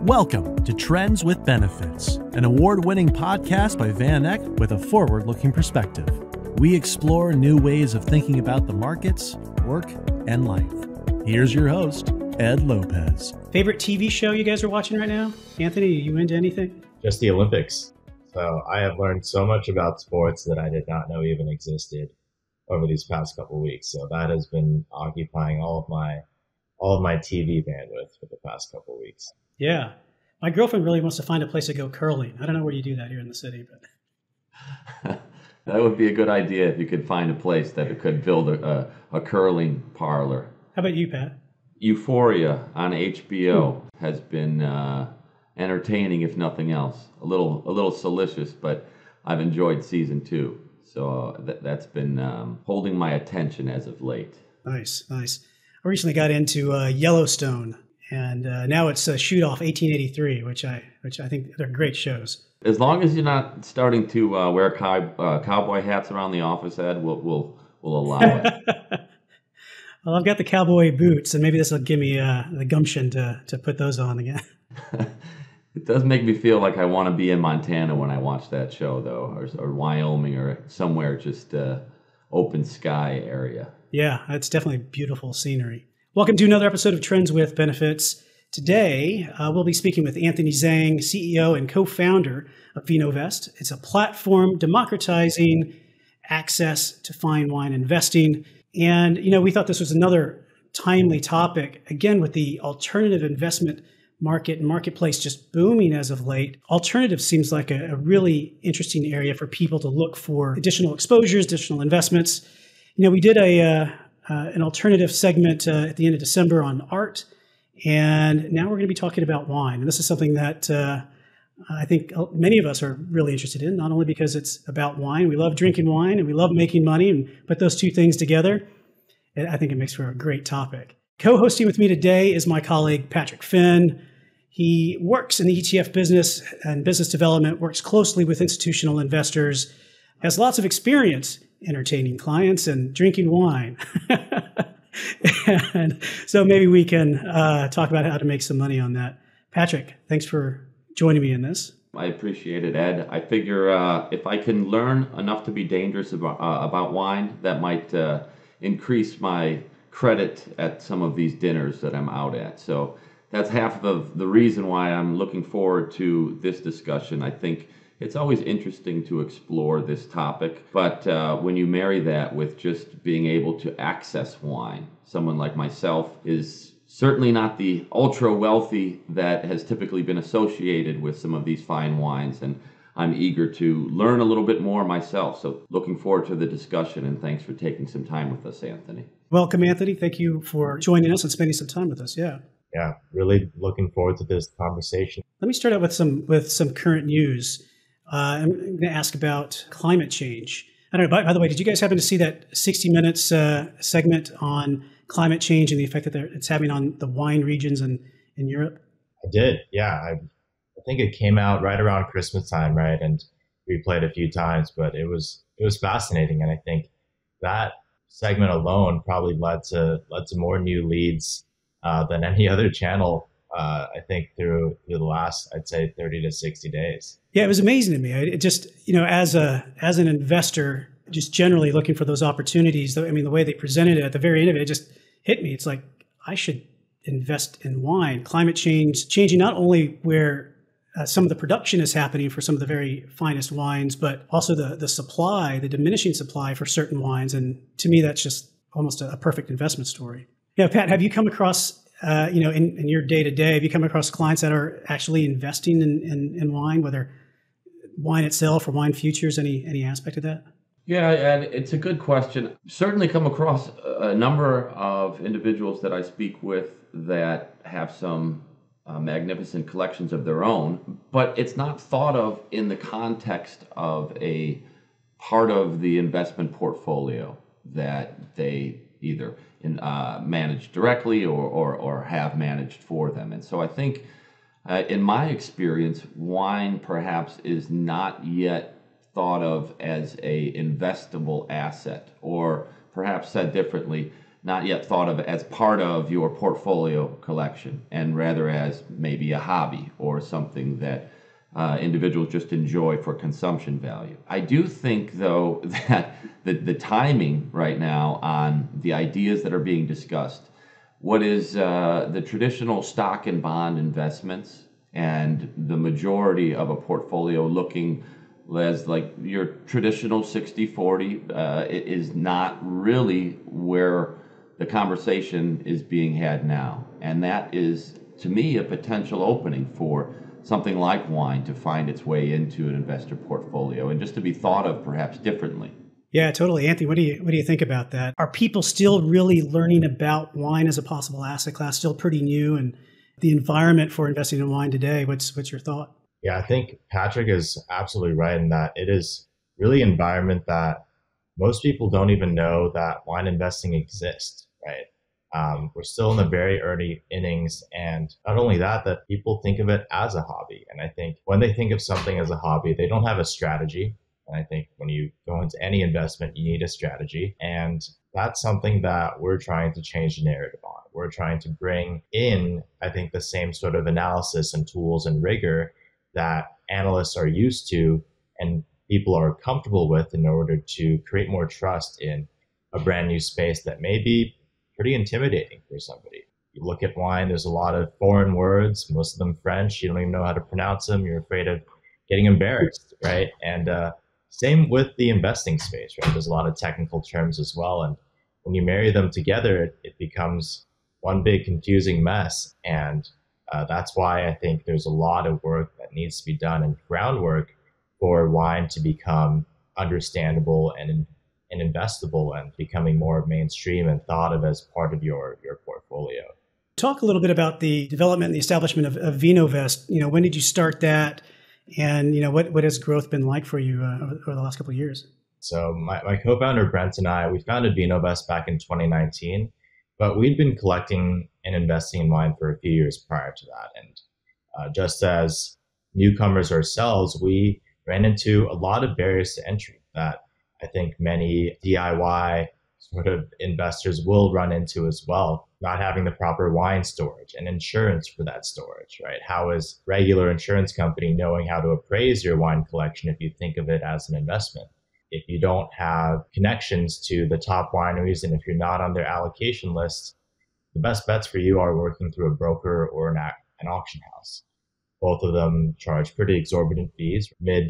Welcome to Trends with Benefits, an award-winning podcast by Van Eck with a forward-looking perspective. We explore new ways of thinking about the markets, work, and life. Here's your host, Ed Lopez. Favorite TV show you guys are watching right now? Anthony, are you into anything? Just the Olympics. So I have learned so much about sports that I did not know even existed over these past couple of weeks. So that has been occupying all of my TV bandwidth for the past couple of weeks. Yeah. My girlfriend really wants to find a place to go curling. I don't know where you do that here in the city, but that would be a good idea if you could find a place that could build a curling parlor. How about you, Pat? Euphoria on HBO has been entertaining, if nothing else. A little salacious, but I've enjoyed season 2. So that's been holding my attention as of late. Nice. I recently got into Yellowstone, and now it's Shoot Off 1883, which I think they're great shows. As long as you're not starting to wear cowboy hats around the office, Ed, we'll allow it. Well, I've got the cowboy boots, and maybe this will give me the gumption to put those on again. It does make me feel like I want to be in Montana when I watch that show, though, or Wyoming, or somewhere just open sky area. Yeah, it's definitely beautiful scenery. Welcome to another episode of Trends with Benefits. Today, we'll be speaking with Anthony Zhang, CEO and co-founder of Vinovest. It's a platform democratizing access to fine wine investing. And, we thought this was another timely topic, again, with the alternative investment market and marketplace just booming as of late. Alternative seems like a really interesting area for people to look for additional exposures, additional investments. We did an alternative segment at the end of December on art, and now we're going to be talking about wine. And this is something that I think many of us are really interested in, not only because it's about wine. We love drinking wine and we love making money, and put those two things together, I think it makes for a great topic. Co-hosting with me today is my colleague, Patrick Finn. He works in the ETF business and business development, works closely with institutional investors, has lots of experience entertaining clients and drinking wine. And so maybe we can talk about how to make some money on that. Patrick, thanks for joining me in this. I appreciate it, Ed. I figure if I can learn enough to be dangerous about wine, that might increase my credit at some of these dinners that I'm out at. So that's half of the reason why I'm looking forward to this discussion. I think it's always interesting to explore this topic, but when you marry that with just being able to access wine, someone like myself is certainly not the ultra wealthy that has typically been associated with some of these fine wines, and I'm eager to learn a little bit more myself. So looking forward to the discussion, and thanks for taking some time with us, Anthony. Welcome, Anthony. Thank you for joining us and spending some time with us. Yeah, really looking forward to this conversation. Let me start out with some current news. I'm going to ask about climate change. I don't know, by the way, did you guys happen to see that 60 Minutes segment on climate change and the effect that it's having on the wine regions in Europe? I did, yeah. I think it came out right around Christmas time, right? And we played a few times, but it was fascinating. And I think that segment alone probably led to more new leads than any other channel, I think, through the last, I'd say, 30 to 60 days. Yeah, it was amazing to me. It just, as an investor, just generally looking for those opportunities, the way they presented it at the very end of it just hit me. It's like, I should invest in wine. Climate change, changing not only where some of the production is happening for some of the very finest wines, but also the supply, the diminishing supply for certain wines. And to me, that's just almost a perfect investment story. Yeah, Pat, have you come across, in your day-to-day, have you come across clients that are actually investing in wine, whether wine itself or wine futures, any aspect of that? Yeah, and it's a good question. Certainly come across a number of individuals that I speak with that have some magnificent collections of their own, but it's not thought of in the context of a part of the investment portfolio that they either manage directly or have managed for them. And so I think in my experience, wine perhaps is not yet thought of as a investable asset, or perhaps said differently, not yet thought of as part of your portfolio collection, and rather as maybe a hobby or something that individuals just enjoy for consumption value. I do think, though, that the timing right now on the ideas that are being discussed, what is the traditional stock and bond investments and the majority of a portfolio looking as like your traditional 60-40 is not really where the conversation is being had now. And that is, to me, a potential opening for something like wine to find its way into an investor portfolio and just to be thought of perhaps differently. Yeah, totally. Anthony, what do you think about that? Are people still really learning about wine as a possible asset class? Still pretty new, and the environment for investing in wine today, what's your thought? Yeah, I think Patrick is absolutely right in that it is really an environment that most people don't even know that wine investing exists, right? We're still in the very early innings, and not only that, that people think of it as a hobby. And I think when they think of something as a hobby, they don't have a strategy. And I think when you go into any investment, you need a strategy. And that's something that we're trying to change the narrative on. We're trying to bring in, I think, the same sort of analysis and tools and rigor that analysts are used to and people are comfortable with in order to create more trust in a brand new space that may be pretty intimidating for somebody. You look at wine, there's a lot of foreign words, most of them French. You don't even know how to pronounce them. You're afraid of getting embarrassed, right? And same with the investing space, right? There's a lot of technical terms as well. And when you marry them together, it becomes one big confusing mess. And that's why I think there's a lot of work that needs to be done and groundwork for wine to become understandable and investable and becoming more mainstream and thought of as part of your portfolio. Talk a little bit about the development and the establishment of Vinovest. When did you start that? And, what has growth been like for you over the last couple of years? So my co-founder, Brent, and I, we founded Vinovest back in 2019, but we'd been collecting and investing in wine for a few years prior to that. And just as newcomers ourselves, we ran into a lot of barriers to entry that I think many DIY sort of investors will run into as well. Not having the proper wine storage and insurance for that storage, right? How is regular insurance company knowing how to appraise your wine collection if you think of it as an investment? If you don't have connections to the top wineries and if you're not on their allocation list, the best bets for you are working through a broker or an auction house. Both of them charge pretty exorbitant fees, mid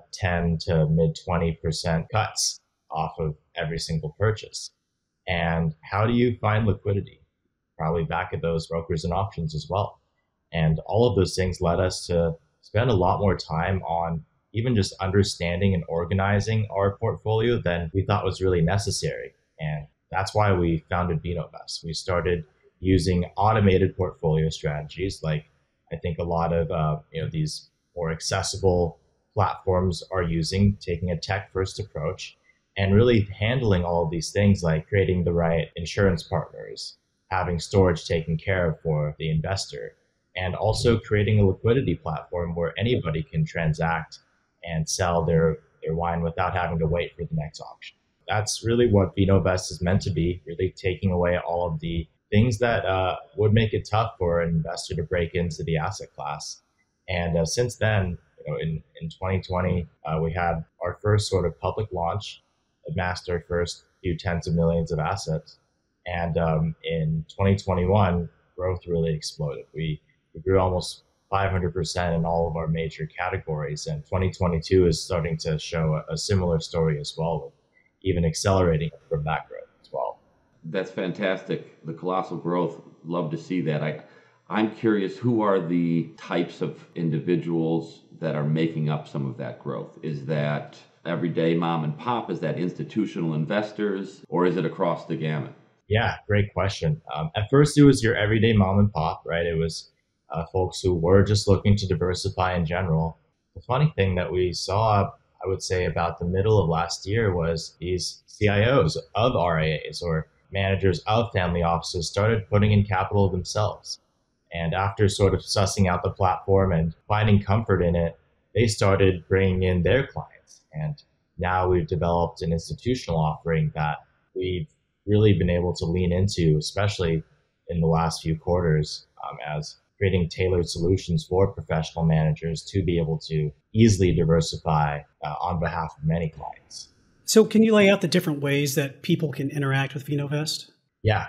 10 to mid 20% cuts off of every single purchase. And how do you find liquidity? Probably back at those brokers and auctions as well. And all of those things led us to spend a lot more time on even just understanding and organizing our portfolio than we thought was really necessary. And that's why we founded Vinovest. We started using automated portfolio strategies like I think a lot of these more accessible platforms are using, taking a tech-first approach and really handling all of these things like creating the right insurance partners, having storage taken care of for the investor, and also creating a liquidity platform where anybody can transact and sell their wine without having to wait for the next auction. That's really what Vinovest is meant to be, really taking away all of the things that would make it tough for an investor to break into the asset class. And since then, in 2020, we had our first sort of public launch, amassed our first few tens of millions of assets. And in 2021, growth really exploded. We grew almost 500% in all of our major categories. And 2022 is starting to show a similar story as well, with even accelerating from that growth as well. That's fantastic. The colossal growth. Love to see that. I'm curious, who are the types of individuals that are making up some of that growth? Is that everyday mom and pop? Is that institutional investors? Or is it across the gamut? Yeah, great question. At first, it was your everyday mom and pop, right? It was folks who were just looking to diversify in general. The funny thing that we saw, I would say about the middle of last year, was these CIOs of RIAs or managers of family offices started putting in capital themselves. And after sort of sussing out the platform and finding comfort in it, they started bringing in their clients. And now we've developed an institutional offering that we've really been able to lean into, especially in the last few quarters, as creating tailored solutions for professional managers to be able to easily diversify on behalf of many clients. So can you lay out the different ways that people can interact with Vinovest? Yeah.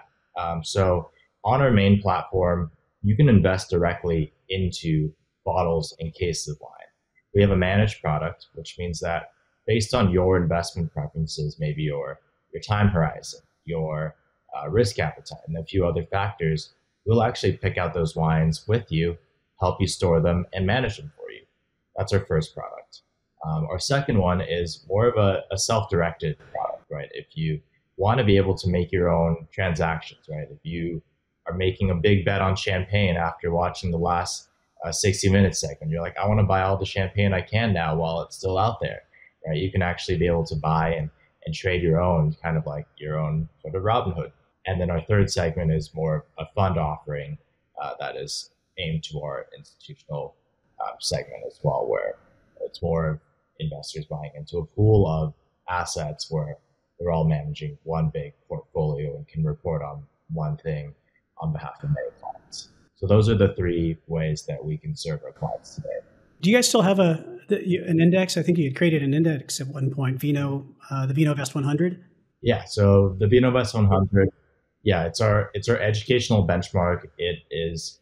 So on our main platform, you can invest directly into bottles and cases of wine. We have a managed product, which means that based on your investment preferences, maybe your time horizon, your risk appetite, and a few other factors, we'll actually pick out those wines with you, help you store them, and manage them for you. That's our first product. Our second one is more of a self-directed product, right? If you want to be able to make your own transactions, right? If you are making a big bet on champagne after watching the last 60 Minutes segment, you're like, I want to buy all the champagne I can now while it's still out there, right? You can actually be able to buy and trade your own, kind of like your own sort of Robin Hood. And then our third segment is more a fund offering that is aimed to our institutional segment as well, where it's more of investors buying into a pool of assets where they're all managing one big portfolio and can report on one thing on behalf of many clients. So those are the three ways that we can serve our clients today. Do you guys still have an index? I think you had created an index at one point, the Vinovest 100. Yeah, so the Vinovest 100, yeah, it's our educational benchmark. It is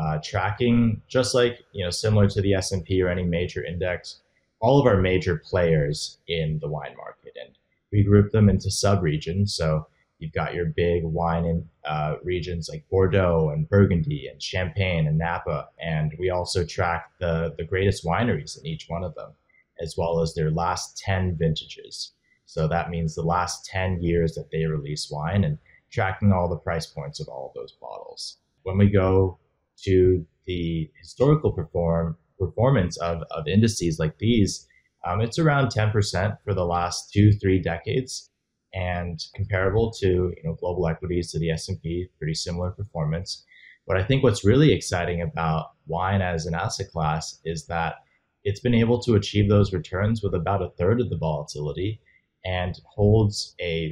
tracking just like, similar to the S&P or any major index, all of our major players in the wine market, and we group them into sub-regions. So you've got your big wine in regions like Bordeaux and Burgundy and Champagne and Napa. And we also track the greatest wineries in each one of them, as well as their last 10 vintages. So that means the last 10 years that they release wine, and tracking all the price points of all of those bottles. When we go to the historical performance of indices like these, it's around 10% for the last 2-3 decades, and comparable to global equities, to the S&P, pretty similar performance. But I think what's really exciting about wine as an asset class is that it's been able to achieve those returns with about a third of the volatility and holds a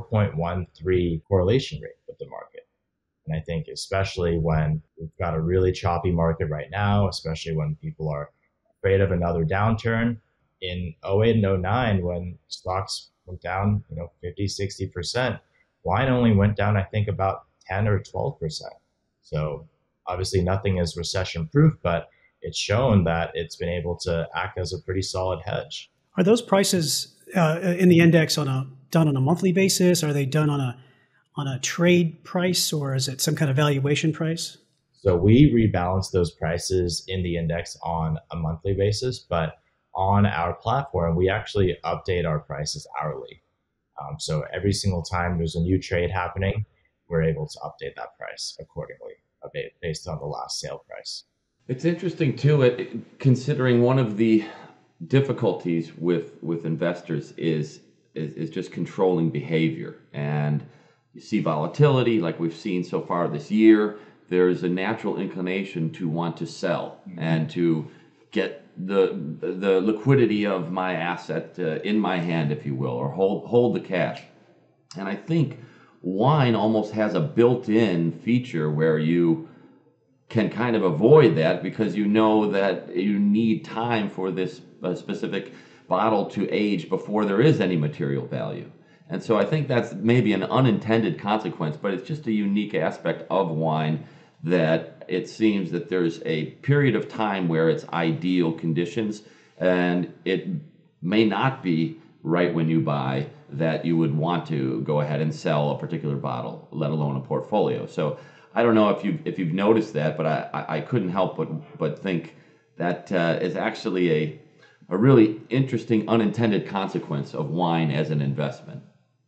0.13 correlation rate with the market. And I think especially when we've got a really choppy market right now, especially when people are afraid of another downturn, in 08 and 09, when stocks went down, 50, 60%, wine only went down, I think, about 10 or 12%. So obviously nothing is recession proof, but it's shown that it's been able to act as a pretty solid hedge. Are those prices in the index done on a monthly basis? Are they done on a trade price, or is it some kind of valuation price? So we rebalance those prices in the index on a monthly basis, but on our platform, we actually update our prices hourly. So every single time there's a new trade happening, we're able to update that price accordingly, based on the last sale price. It's interesting too, considering one of the difficulties with investors is just controlling behavior. And you see volatility like we've seen so far this year. There's a natural inclination to want to sell and to get the liquidity of my asset in my hand, if you will, or hold the cash. And I think wine almost has a built-in feature where you can kind of avoid that, because you know that you need time for this specific bottle to age before there is any material value. And so I think that's maybe an unintended consequence, but it's just a unique aspect of wine, that it seems that there's a period of time where it's ideal conditions, and it may not be right when you buy that you would want to go ahead and sell a particular bottle, let alone a portfolio. So I don't know if you've noticed that, but I couldn't help but think that is actually a really interesting unintended consequence of wine as an investment.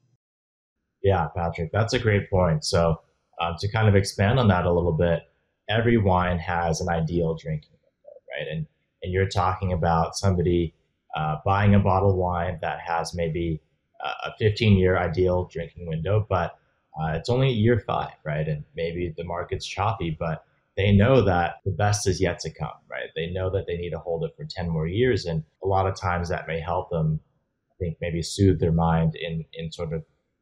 Yeah, Patrick, that's a great point. So to kind of expand on that a little bit, every wine has an ideal drinking window, right? And you're talking about somebody buying a bottle of wine that has maybe a 15-year ideal drinking window, but it's only year 5, right? And maybe the market's choppy, but they know that the best is yet to come, right? They know that they need to hold it for 10 more years. And a lot of times that may help them, I think, maybe soothe their mind in sort of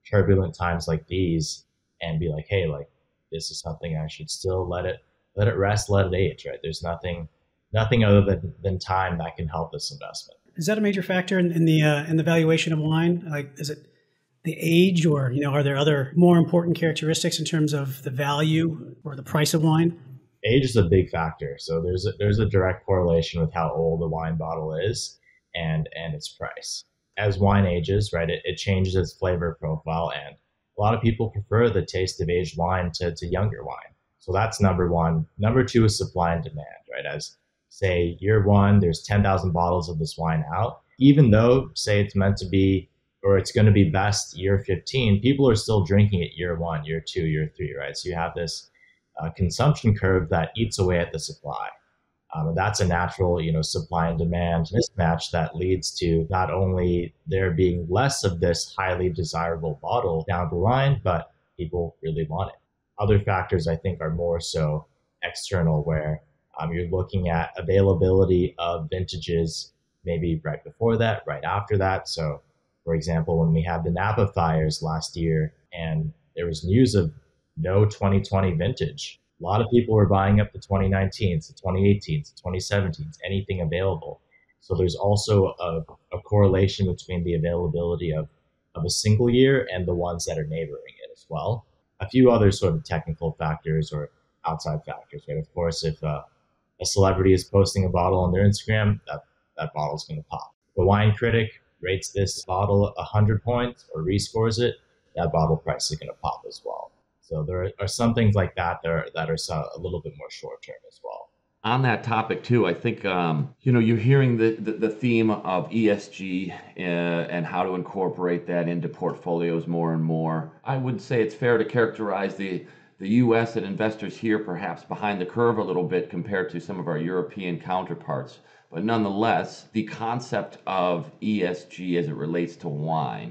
turbulent times like these and be like, hey, like this is something I should still let it rest, let it age, right? There's nothing other than time that can help this investment. Is that a major factor in the valuation of wine? Like, is it the age, or are there other more important characteristics in terms of the value or the price of wine? Age is a big factor. So there's a direct correlation with how old a wine bottle is and its price. As wine ages, right, it changes its flavor profile, and a lot of people prefer the taste of aged wine to younger wine. So that's number one. Number two is supply and demand, right? As say year one, there's 10,000 bottles of this wine out. Even though say it's meant to be, or it's going to be best year 15, people are still drinking it year one, year two, year three, right? So you have this consumption curve that eats away at the supply. And that's a natural, supply and demand mismatch that leads to not only there being less of this highly desirable bottle down the line, but people really want it. Other factors, I think, are more so external, where you're looking at availability of vintages, maybe right before that, right after that. So, for example, when we had the Napa fires last year and there was news of no 2020 vintage, a lot of people were buying up the 2019s, the 2018s, the 2017s, anything available. So there's also a correlation between the availability of a single year and the ones that are neighboring it as well. A few other sort of technical factors or outside factors, right? Of course, if a celebrity is posting a bottle on their Instagram, that bottle is going to pop. The wine critic rates this bottle 100 points or rescores it, that bottle price is going to pop as well. So there are some things like that are a little bit more short term as well. On that topic too, I think you're hearing the theme of ESG and how to incorporate that into portfolios more and more. I would say it's fair to characterize the U.S. and investors here perhaps behind the curve a little bit compared to some of our European counterparts. But nonetheless, the concept of ESG as it relates to wine,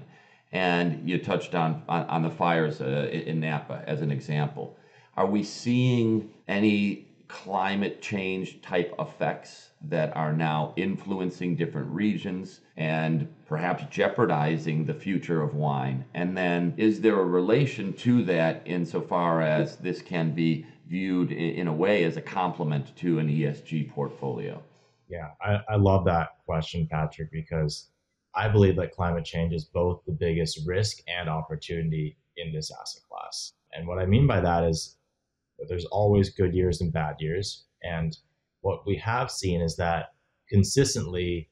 and you touched on the fires in Napa as an example. Are we seeing any climate change type effects that are now influencing different regions and perhaps jeopardizing the future of wine? And then is there a relation to that insofar as this can be viewed in a way as a complement to an ESG portfolio? Yeah, I love that question, Patrick, because I believe that climate change is both the biggest risk and opportunity in this asset class. And what I mean by that is that there's always good years and bad years. And what we have seen is that consistently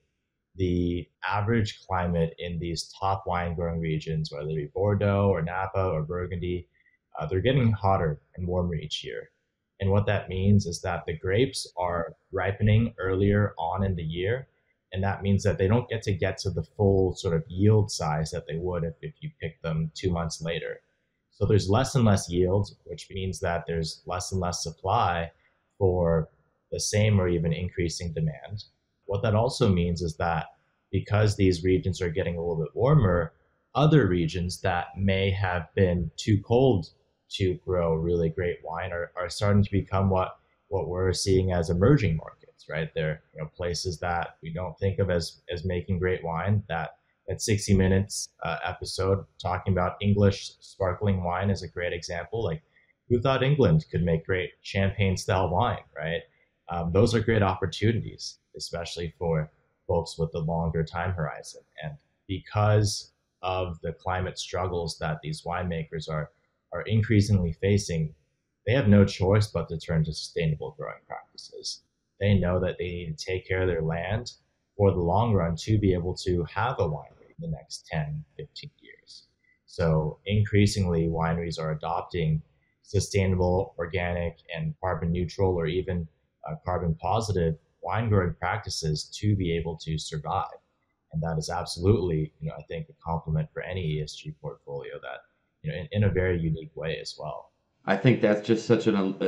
the average climate in these top wine growing regions, whether it be Bordeaux or Napa or Burgundy, they're getting hotter and warmer each year. And what that means is that the grapes are ripening earlier on in the year. And that means that they don't get to the full sort of yield size that they would if you pick them 2 months later. So there's less and less yield, which means that there's less and less supply for the same or even increasing demand. What that also means is that because these regions are getting a little bit warmer, other regions that may have been too cold to grow really great wine are starting to become what we're seeing as emerging markets, right? They're places that we don't think of as making great wine. That 60 Minutes episode talking about English sparkling wine is a great example. Like, who thought England could make great champagne style wine, right? Those are great opportunities, especially for folks with the longer time horizon. And because of the climate struggles that these winemakers are increasingly facing, they have no choice but to turn to sustainable growing practices. They know that they need to take care of their land for the long run to be able to have a winery in the next 10, 15 years. So increasingly, wineries are adopting sustainable, organic, and carbon neutral, or even carbon positive wine growing practices to be able to survive. And that is absolutely, I think, a complement for any ESG portfolio that, in a very unique way as well. I think that's just such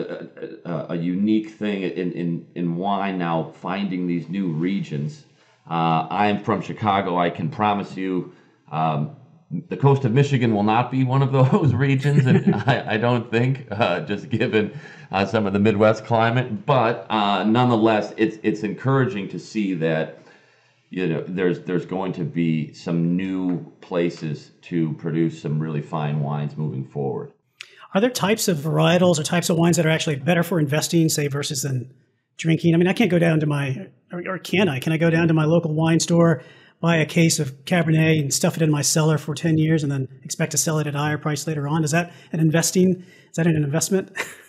a unique thing in wine now, finding these new regions. I am from Chicago. I can promise you the coast of Michigan will not be one of those regions, and I don't think, just given some of the Midwest climate. But nonetheless, it's encouraging to see that there's going to be some new places to produce some really fine wines moving forward. Are there types of varietals or types of wines that are actually better for investing, say, versus than drinking? I mean, I can't go down to or can I? Can I go down to my local wine store, buy a case of Cabernet and stuff it in my cellar for 10 years and then expect to sell it at a higher price later on? Is that an investment?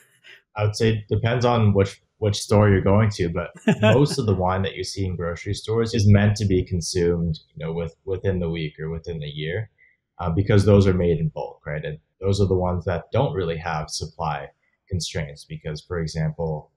I would say it depends on which store you're going to, but most of the wine that you see in grocery stores is meant to be consumed, within the week or within the year, because those are made in bulk, right? And those are the ones that don't really have supply constraints because, for example,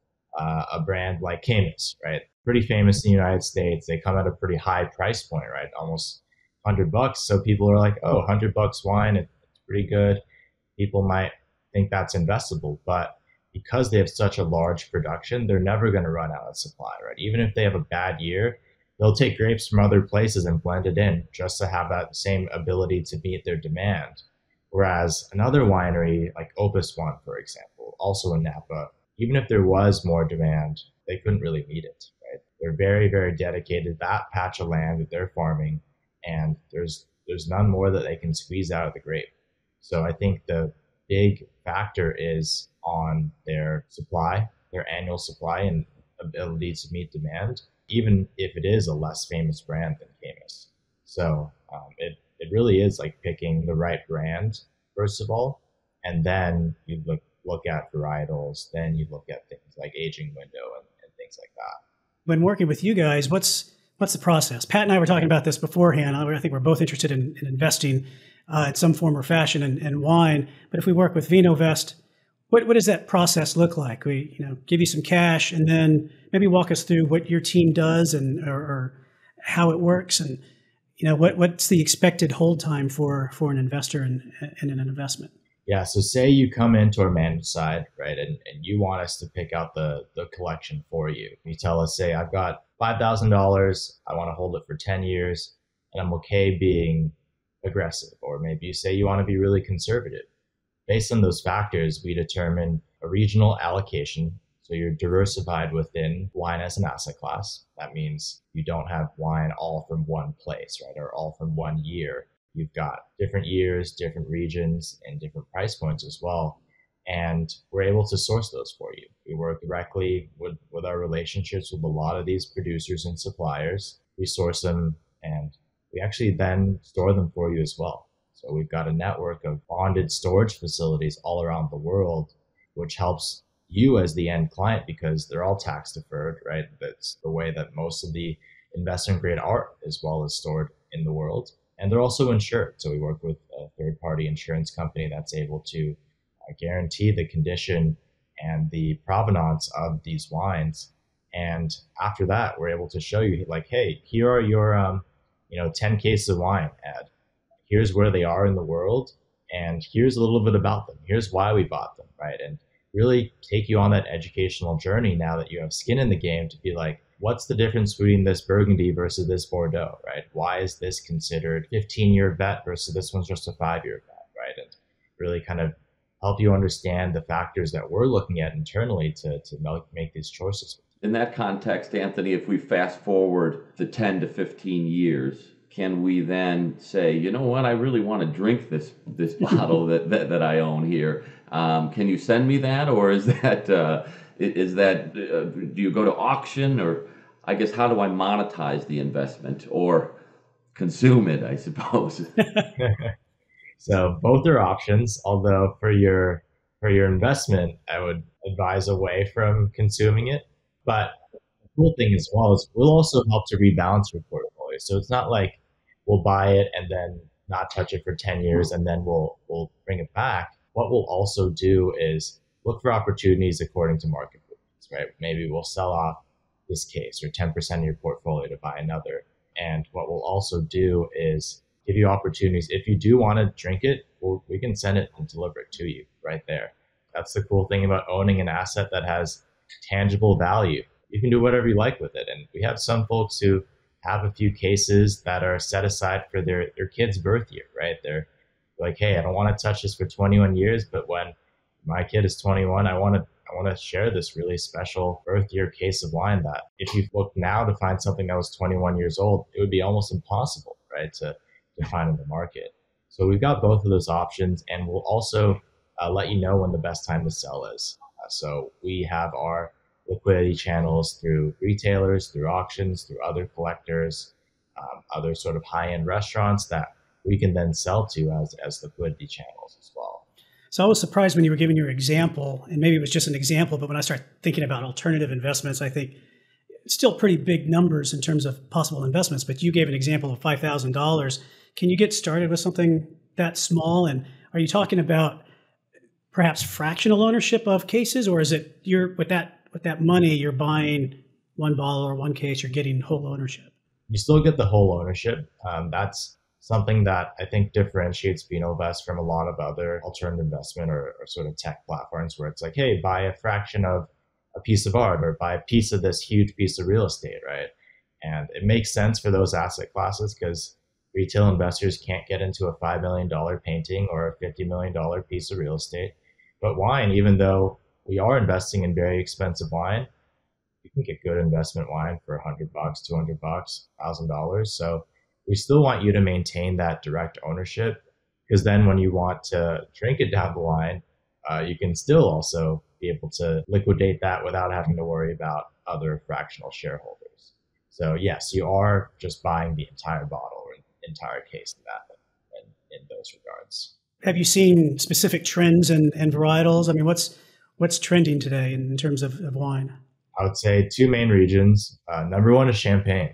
a brand like Caymus, right? Pretty famous in the United States. They come at a pretty high price point, right? Almost $100. So people are like, oh, $100 wine, it's pretty good. People might think that's investable, but because they have such a large production, they're never going to run out of supply, right? Even if they have a bad year, they'll take grapes from other places and blend it in just to have that same ability to meet their demand. Whereas another winery like Opus One, for example, also in Napa, even if there was more demand, they couldn't really meet it, right? They're very, very dedicated to that patch of land that they're farming, and there's none more that they can squeeze out of the grape. So I think the big factor is on their supply, their annual supply and ability to meet demand, even if it is a less famous brand than Caymus. So it really is like picking the right brand, first of all, and then you look at varietals, then you look at things like aging window and things like that. When working with you guys, what's the process? Pat and I were talking about this beforehand. I think we're both interested in investing in some form or fashion in wine. But if we work with Vinovest, what does that process look like? We give you some cash and then maybe walk us through what your team does or how it works and what's the expected hold time for an investor in an investment. Yeah, so say you come into our managed side, right, and you want us to pick out the collection for you. You tell us, say, I've got $5,000, I want to hold it for 10 years, and I'm okay being aggressive. Or maybe you say you want to be really conservative. Based on those factors, we determine a regional allocation. So you're diversified within wine as an asset class. That means you don't have wine all from one place, right, or all from one year. You've got different years, different regions, and different price points as well. And we're able to source those for you. We work directly with our relationships with a lot of these producers and suppliers. We source them and we actually then store them for you as well. So we've got a network of bonded storage facilities all around the world, which helps you as the end client because they're all tax deferred, right? That's the way that most of the investment grade art as well is stored in the world. And they're also insured. So we work with a third-party insurance company that's able to guarantee the condition and the provenance of these wines. And after that, we're able to show you like, hey, here are your 10 cases of wine, Ed. Here's where they are in the world. And here's a little bit about them. Here's why we bought them, right? And really take you on that educational journey now that you have skin in the game to be like, what's the difference between this Burgundy versus this Bordeaux, right? Why is this considered 15-year vet versus this one's just a 5-year vet, right? And really kind of help you understand the factors that we're looking at internally to make these choices. In that context, Anthony, if we fast forward the 10 to 15 years, can we then say, you know what, I really want to drink this bottle that I own here. Can you send me that, or is that do you go to auction, or I guess how do I monetize the investment or consume it, I suppose? So both are options, although for your investment, I would advise away from consuming it. But the cool thing as well is we'll also help to rebalance your portfolio. So it's not like we'll buy it and then not touch it for 10 years and then we'll bring it back. What we'll also do is look for opportunities according to market movements, right? Maybe we'll sell off this case or 10% of your portfolio to buy another. And what we'll also do is give you opportunities. If you do want to drink it, we can send it and deliver it to you right there. That's the cool thing about owning an asset that has tangible value. You can do whatever you like with it. And we have some folks who have a few cases that are set aside for their kid's birth year, right? They're like, hey, I don't want to touch this for 21 years, but when my kid is 21, I want I want to share this really special birth year case of wine that if you look now to find something that was 21 years old, it would be almost impossible, right, to find in the market. So we've got both of those options, and we'll also let you know when the best time to sell is. So we have our liquidity channels through retailers, through auctions, through other collectors, other sort of high-end restaurants that we can then sell to as liquidity channels as well. So I was surprised when you were giving your example, and maybe it was just an example, but when I start thinking about alternative investments, I think it's still pretty big numbers in terms of possible investments, but you gave an example of $5,000. Can you get started with something that small? And are you talking about perhaps fractional ownership of cases, or is it you're with that money, you're buying one bottle or one case, you're getting whole ownership? You still get the whole ownership. That's something that I think differentiates Vinovest from a lot of other alternative investment or sort of tech platforms where it's like, hey, buy a fraction of a piece of art or buy a piece of this huge piece of real estate, right? And it makes sense for those asset classes because retail investors can't get into a $5 million painting or a $50 million piece of real estate. But wine, even though we are investing in very expensive wine, you can get good investment wine for $100, $200, $1,000. So we still want you to maintain that direct ownership because then when you want to drink it down the line, you can still also be able to liquidate that without having to worry about other fractional shareholders. So yes, you are just buying the entire bottle or entire case of that in those regards. Have you seen specific trends and varietals? I mean, what's trending today in terms of wine? I would say two main regions. Number one is Champagne.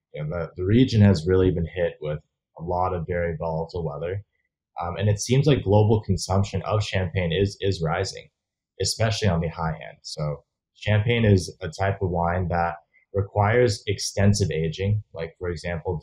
The region has really been hit with a lot of very volatile weather. And it seems like global consumption of Champagne is rising, especially on the high end. So Champagne is a type of wine that requires extensive aging. Like, for example,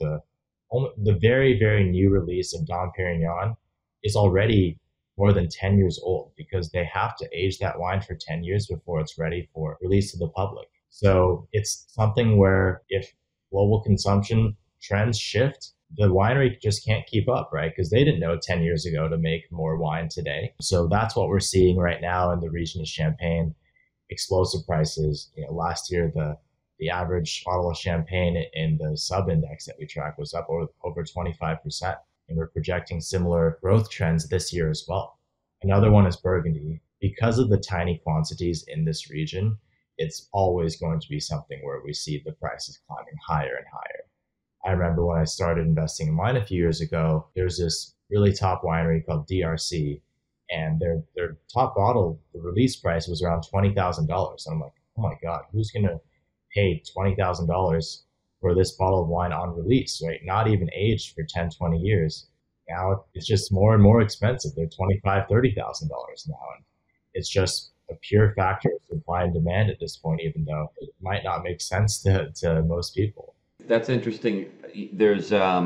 the very, very new release of Dom Perignon is already more than 10 years old because they have to age that wine for 10 years before it's ready for release to the public. So it's something where if global consumption trends shift, the winery just can't keep up, right? Because they didn't know 10 years ago to make more wine today. So that's what we're seeing right now in the region of Champagne. Explosive prices. Last year, the average bottle of Champagne in the sub-index that we track was up over 25%. And we're projecting similar growth trends this year as well. Another one is Burgundy. Because of the tiny quantities in this region, it's always going to be something where we see the prices climbing higher and higher. I remember when I started investing in wine a few years ago, there's this really top winery called DRC, and their top bottle, the release price was around $20,000. And I'm like, oh my God, who's going to pay $20,000 for this bottle of wine on release, right? Not even aged for 10, 20 years. Now it's just more and more expensive. They're $25,000, $30,000 now. And it's just a pure factor of supply and demand at this point, even though it might not make sense to most people. That's interesting. There's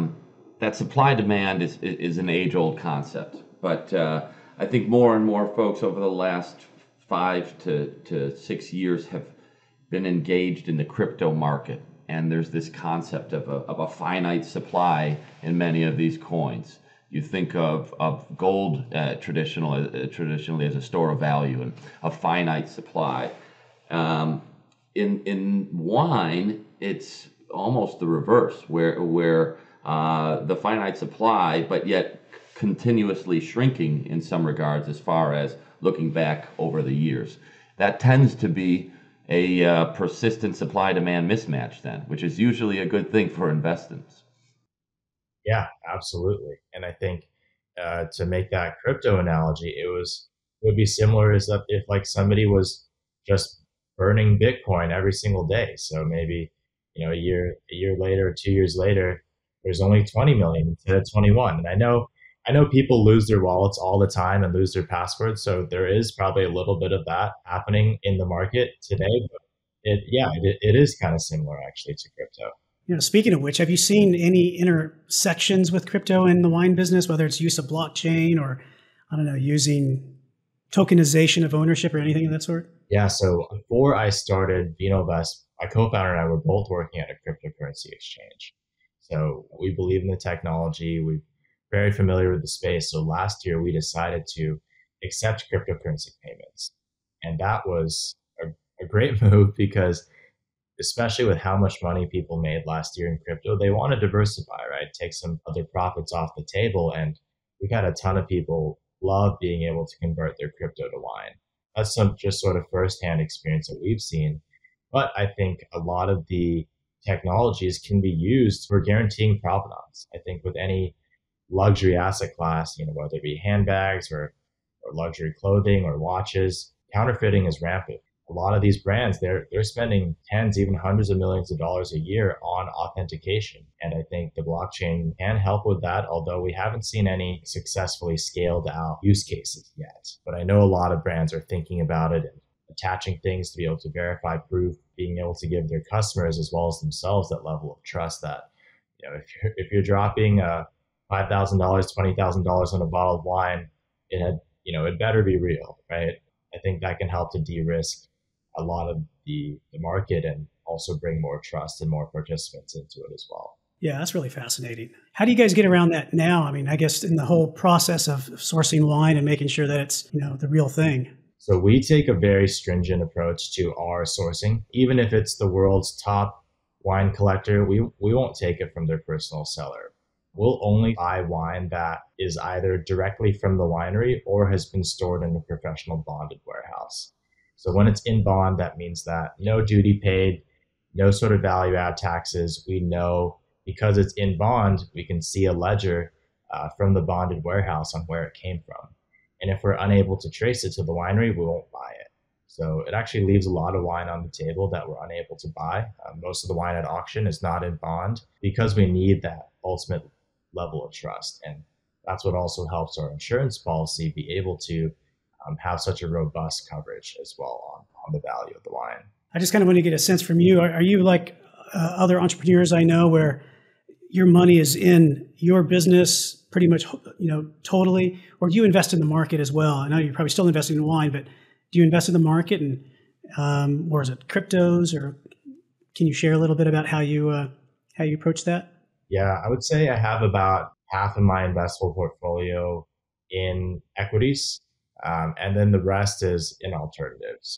that supply demand is an age-old concept, but I think more and more folks over the last 5 to 6 years have been engaged in the crypto market, and there's this concept of a finite supply in many of these coins. You think of gold traditionally as a store of value and a finite supply. In wine, it's almost the reverse, where the finite supply, but yet continuously shrinking in some regards as far as looking back over the years. That tends to be a persistent supply-demand mismatch then, which is usually a good thing for investments. Yeah, absolutely. And I think to make that crypto analogy, it would be similar as if like somebody was just burning Bitcoin every single day. So maybe a year later, 2 years later, there's only 20 million instead of 21. And I know people lose their wallets all the time and lose their passwords. So there is probably a little bit of that happening in the market today. But it is kind of similar actually to crypto. Speaking of which, have you seen any intersections with crypto in the wine business, whether it's use of blockchain or, I don't know, using tokenization of ownership or anything of that sort? Yeah. So before I started Vinovest, my co-founder and I were both working at a cryptocurrency exchange. So we believe in the technology. We're very familiar with the space. So last year we decided to accept cryptocurrency payments. And that was a great move because especially with how much money people made last year in crypto, they want to diversify, right? Take some other profits off the table. And we've had a ton of people love being able to convert their crypto to wine. That's some just sort of firsthand experience that we've seen. But I think a lot of the technologies can be used for guaranteeing provenance. I think with any luxury asset class, whether it be handbags or luxury clothing or watches, counterfeiting is rampant. A lot of these brands, they're spending tens, even hundreds of millions of dollars a year on authentication. And I think the blockchain can help with that, although we haven't seen any successfully scaled out use cases yet. But I know a lot of brands are thinking about it and attaching things to be able to verify proof, being able to give their customers as well as themselves that level of trust that, if you're dropping $5,000, $20,000 on a bottle of wine, it better be real, right? I think that can help to de-risk a lot of the market and also bring more trust and more participants into it as well. Yeah, that's really fascinating. How do you guys get around that now? I mean, I guess in the whole process of sourcing wine and making sure that it's, the real thing. So we take a very stringent approach to our sourcing. Even if it's the world's top wine collector, we won't take it from their personal cellar. We'll only buy wine that is either directly from the winery or has been stored in a professional bonded warehouse. So when it's in bond, that means that no duty paid, no sort of value add taxes. We know because it's in bond, we can see a ledger from the bonded warehouse on where it came from. And if we're unable to trace it to the winery, we won't buy it. So it actually leaves a lot of wine on the table that we're unable to buy. Most of the wine at auction is not in bond because we need that ultimate level of trust. And that's what also helps our insurance policy be able to have such a robust coverage as well on the value of the wine. I just kind of want to get a sense from you. Are you like other entrepreneurs I know where your money is in your business pretty much, totally, or do you invest in the market as well? I know you're probably still investing in wine, but do you invest in the market and or is it cryptos, or can you share a little bit about how you approach that? Yeah, I would say I have about half of my investable portfolio in equities, and then the rest is in alternatives. So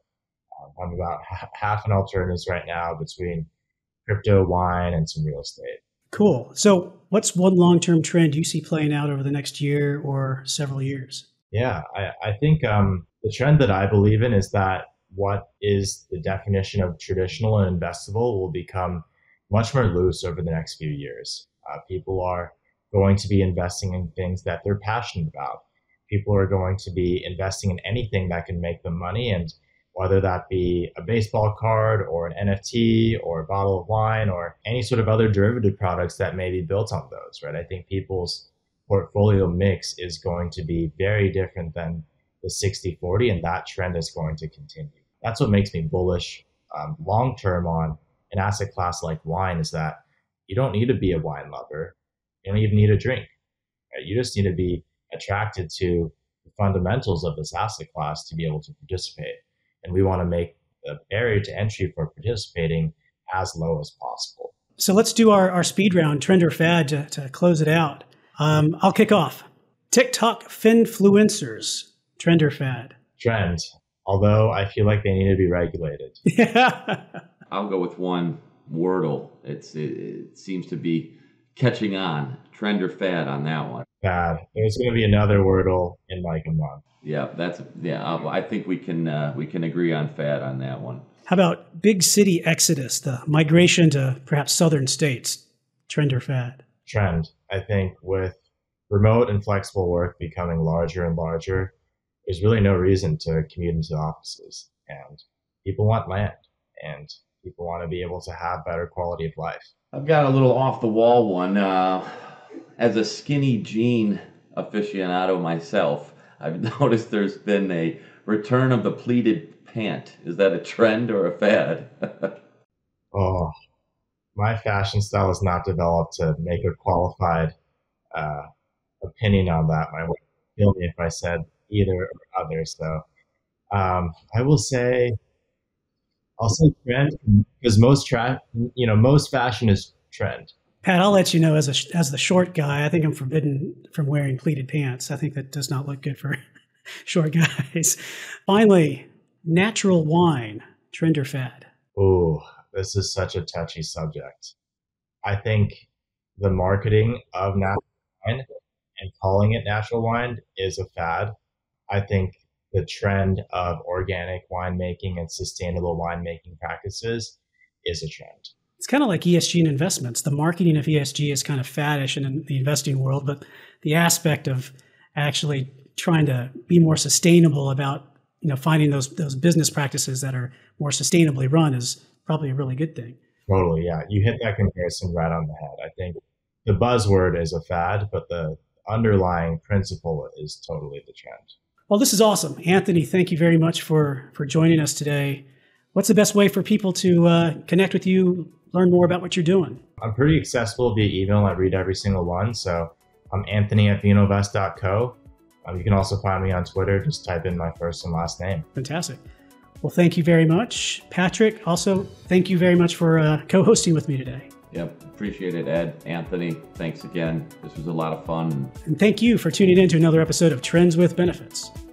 I'm about half in alternatives right now between crypto, wine, and some real estate. Cool. So what's one long-term trend you see playing out over the next year or several years? Yeah, I think the trend that I believe in is that what is the definition of traditional and investable will become much more loose over the next few years. People are going to be investing in things that they're passionate about. People are going to be investing in anything that can make them money, and whether that be a baseball card or an NFT or a bottle of wine or any sort of other derivative products that may be built on those, right? I think people's portfolio mix is going to be very different than the 60-40, and that trend is going to continue. That's what makes me bullish long-term on an asset class like wine, is that you don't need to be a wine lover. You don't even need a drink. Right? You just need to be attracted to the fundamentals of this asset class to be able to participate. And we want to make the barrier to entry for participating as low as possible. So let's do our speed round, trend or fad, to close it out. I'll kick off. TikTok finfluencers, trend or fad? Trend, although I feel like they need to be regulated. Yeah. I'll go with one, Wordle. It seems to be catching on. Trend or fad on that one? Fad. There's going to be another Wordle in like a month. Yeah, I think we can agree on fad on that one. How about big city exodus, the migration to perhaps southern states? Trend or fad? Trend. I think with remote and flexible work becoming larger and larger, there's really no reason to commute into the offices. And people want land, and people want to be able to have better quality of life. I've got a little off the wall one. As a skinny jean aficionado myself, I've noticed there's been a return of the pleated pant. Is that a trend or a fad? Oh, my fashion style is not developed to make a qualified opinion on that. My wife would kill me if I said either or other. So I will say, I'll say trend, because most fashion is trend. Pat, I'll let you know, as the short guy, I think I'm forbidden from wearing pleated pants. I think that does not look good for short guys. Finally, natural wine, trend or fad? Ooh, this is such a touchy subject. I think the marketing of natural wine and calling it natural wine is a fad. I think the trend of organic winemaking and sustainable winemaking practices is a trend. It's kind of like ESG and investments. The marketing of ESG is kind of faddish in the investing world, but the aspect of actually trying to be more sustainable about, finding those business practices that are more sustainably run is probably a really good thing. Totally, yeah. You hit that comparison right on the head. I think the buzzword is a fad, but the underlying principle is totally the trend. Well, this is awesome. Anthony, thank you very much for joining us today. What's the best way for people to connect with you, learn more about what you're doing? I'm pretty accessible via email. I read every single one. So I'm Anthony@vinovest.co. You can also find me on Twitter. Just type in my first and last name. Fantastic. Well, thank you very much. Patrick, also, thank you very much for co-hosting with me today. Yep, appreciate it, Ed. Anthony, thanks again. This was a lot of fun. And thank you for tuning in to another episode of Trends with Benefits.